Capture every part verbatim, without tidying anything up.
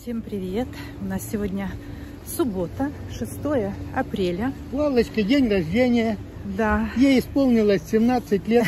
Всем привет! У нас сегодня суббота, шестое апреля. У Аллочки день рождения. Да. Ей исполнилось семнадцать лет.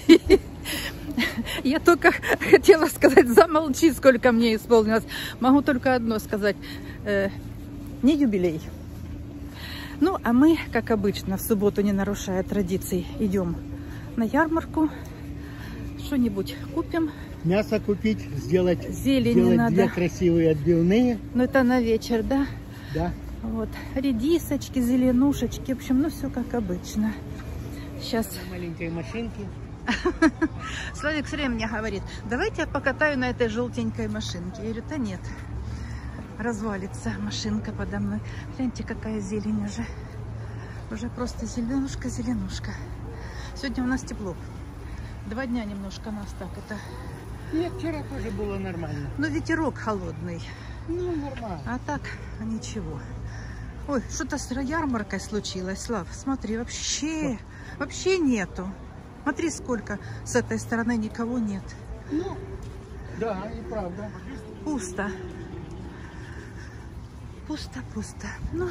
Я только хотела сказать, замолчи, сколько мне исполнилось. Могу только одно сказать. Э, не юбилей. Ну, а мы, как обычно, в субботу, не нарушая традиций, идем на ярмарку. Что-нибудь купим. Мясо купить, сделать, Зелени сделать надо. две красивые отбивные. Ну, это на вечер, да? Да. Вот. Редисочки, зеленушечки. В общем, ну, все как обычно. Сейчас... Маленькой машинки. Славик все время мне говорит, давайте я покатаю на этой желтенькой машинке. Я говорю, да нет, развалится машинка подо мной. Гляньте, какая зелень уже. Уже просто зеленушка, зеленушка. Сегодня у нас тепло. Два дня немножко нас так это... Нет, вчера тоже было нормально. Но ветерок холодный. Ну, нормально. А так, ничего. Ой, что-то с ярмаркой случилось, Слав. Смотри, вообще, вообще нету. Смотри, сколько с этой стороны никого нет. Ну, да, и правда. Пусто. Пусто, пусто. Ну,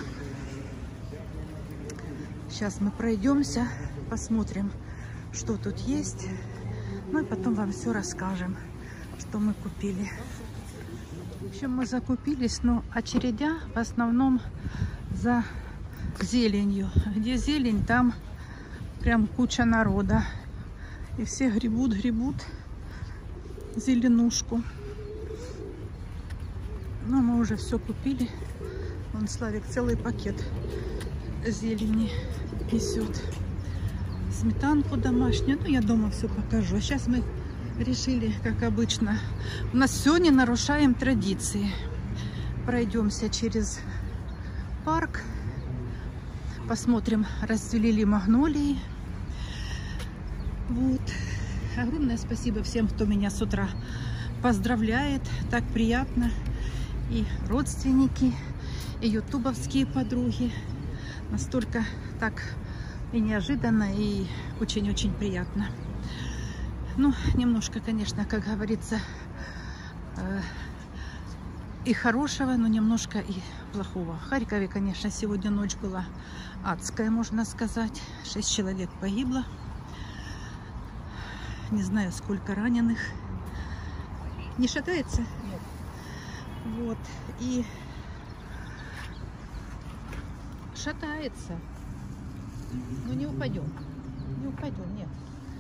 сейчас мы пройдемся, посмотрим, что тут есть. Ну и потом вам все расскажем, что мы купили. В общем, мы закупились, но очередя в основном за зеленью. Где зелень, там прям куча народа. И все гребут, гребут зеленушку. Но мы уже все купили. Вон Славик целый пакет зелени несет. Сметанку домашнюю. Ну, я дома все покажу. Сейчас мы решили, как обычно, у нас все не нарушаем традиции. Пройдемся через парк. Посмотрим, расцвели ли магнолии. Вот. Огромное спасибо всем, кто меня с утра поздравляет. Так приятно. И родственники, и ютубовские подруги. Настолько так и неожиданно, и очень-очень приятно. Ну, немножко, конечно, как говорится, э, и хорошего, но немножко и плохого. В Харькове, конечно, сегодня ночь была адская, можно сказать. Шесть человек погибло. Не знаю, сколько раненых. Не шатается? Нет. Вот. И шатается. Но не упадем. Не упадем, нет.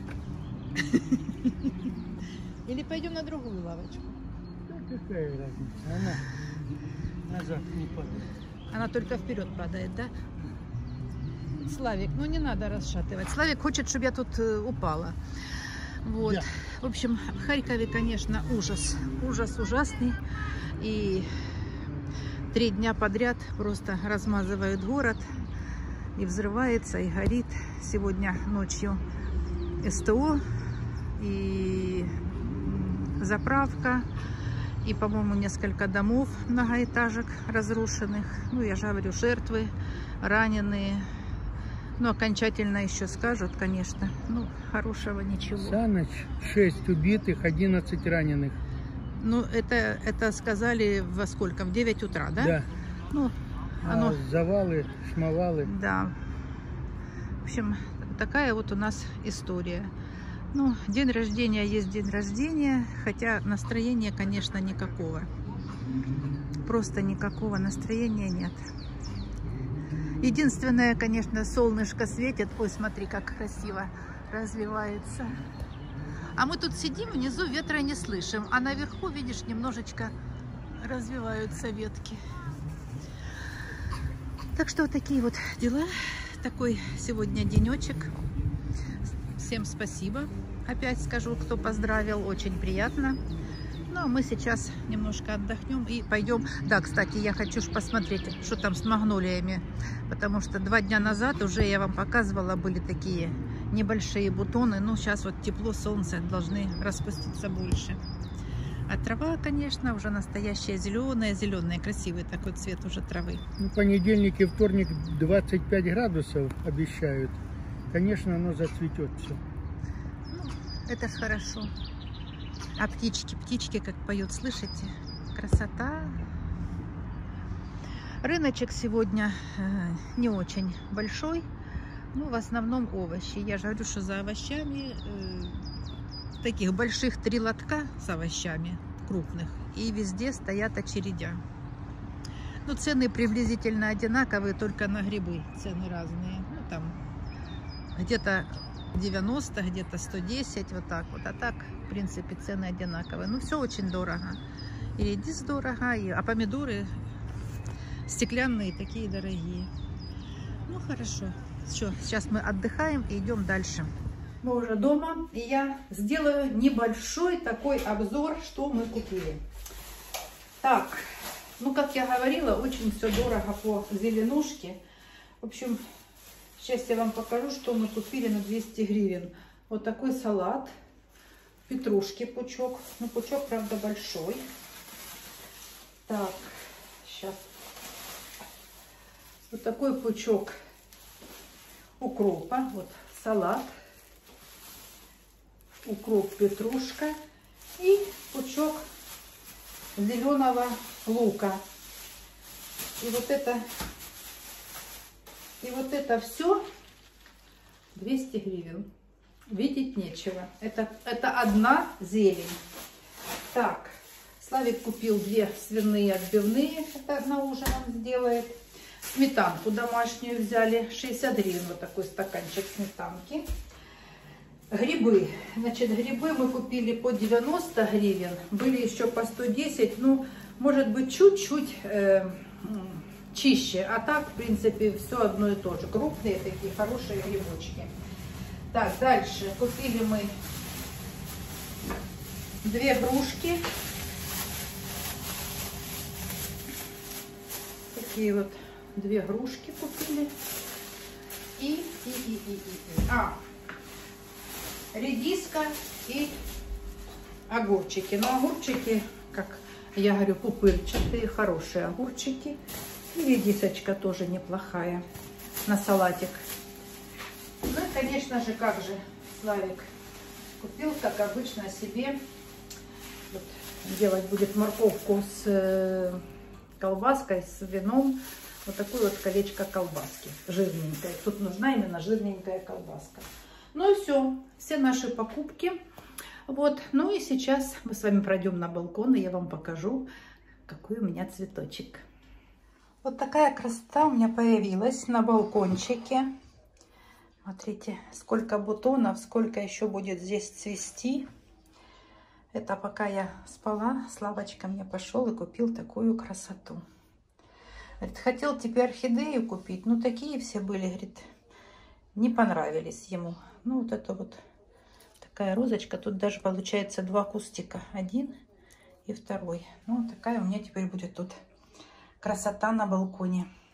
Или пойдем на другую лавочку? Да какая разница? Она назад не падает. Она только вперед падает, да? Славик, ну не надо расшатывать. Славик хочет, чтобы я тут э, упала. Вот. Да. В общем, в Харькове, конечно, ужас. Ужас ужасный. И три дня подряд просто размазывают город. И взрывается, и горит. Сегодня ночью СТО, и заправка, и, по-моему, несколько домов многоэтажек разрушенных. Ну, я же говорю, жертвы, раненые. Ну, окончательно еще скажут, конечно. Ну, хорошего ничего. За ночь шесть убитых, одиннадцать раненых. Ну, это, это сказали во сколько? В девять утра, да? Да. Ну, оно... А завалы, шмовалы. Да. В общем, такая вот у нас история. Ну, день рождения есть день рождения, хотя настроения, конечно, никакого. Просто никакого настроения нет. Единственное, конечно, солнышко светит. Ой, смотри, как красиво разливается. А мы тут сидим, внизу ветра не слышим. А наверху, видишь, немножечко развиваются ветки. Так что вот такие вот дела. Такой сегодня денечек. Всем спасибо. Опять скажу, кто поздравил. Очень приятно. Ну, а мы сейчас немножко отдохнем и пойдем. Да, кстати, я хочу посмотреть, что там с магнолиями. Потому что два дня назад уже я вам показывала, были такие небольшие бутоны. Ну, сейчас вот тепло, солнце, должны распуститься больше. А трава, конечно, уже настоящая зеленая, зеленая, красивый такой цвет уже травы. Ну, понедельник и вторник двадцать пять градусов обещают. Конечно, оно зацветет все. Ну, это ж хорошо. А птички, птички как поют, слышите? Красота. Рыночек сегодня э, не очень большой, но в основном овощи. Я же говорю, что за овощами э, таких больших три лотка с овощами крупных, и везде стоят очередя. Ну, цены приблизительно одинаковые, только на грибы цены разные. Ну, там где-то девяносто, где-то сто десять, вот так вот. А так, в принципе, цены одинаковые. Ну, все очень дорого. И редис дорого, и... а помидоры стеклянные такие дорогие. Ну, хорошо. Все, сейчас мы отдыхаем и идем дальше. Мы уже дома, и я сделаю небольшой такой обзор, что мы купили. Так. Ну, как я говорила, очень все дорого по зеленушке. В общем, сейчас я вам покажу, что мы купили на двести гривен. Вот такой салат. Петрушки пучок. Ну, пучок, правда, большой. Так, сейчас. Вот такой пучок укропа. Вот салат. Укроп, петрушка. И пучок зеленого лука. И вот это, и вот это все двести гривен. Видеть нечего. Это, это одна зелень. Так, Славик купил две свиные отбивные. Это на ужин он сделает. Сметанку домашнюю взяли. шестьдесят гривен. Вот такой стаканчик сметанки. Грибы. Значит, грибы мы купили по девяносто гривен. Были еще по сто десять. Ну, может быть, чуть-чуть э, чище. А так, в принципе, все одно и то же. Крупные такие, хорошие грибочки. Так, дальше. Купили мы две грушки. Такие вот две грушки купили. И, и, и, и, и, и. А, редиска и огурчики. Но огурчики, как я говорю, пупырчатые, хорошие огурчики. И редисочка тоже неплохая на салатик. Ну и, конечно же, как же Славик купил, как обычно, себе. Вот, делать будет морковку с колбаской, с вином. Вот такое вот колечко колбаски, жирненькое. Тут нужна именно жирненькая колбаска. Ну и все, все наши покупки. Вот, ну и сейчас мы с вами пройдем на балкон, и я вам покажу, какой у меня цветочек. Вот такая красота у меня появилась на балкончике. Смотрите, сколько бутонов, сколько еще будет здесь цвести. Это пока я спала, Славочка мне пошел и купил такую красоту. Говорит, хотел тебе орхидею купить, но такие все были, говорит, не понравились ему. Ну, вот это вот такая розочка. Тут даже получается два кустика. Один и второй. Ну, вот такая у меня теперь будет тут красота на балконе.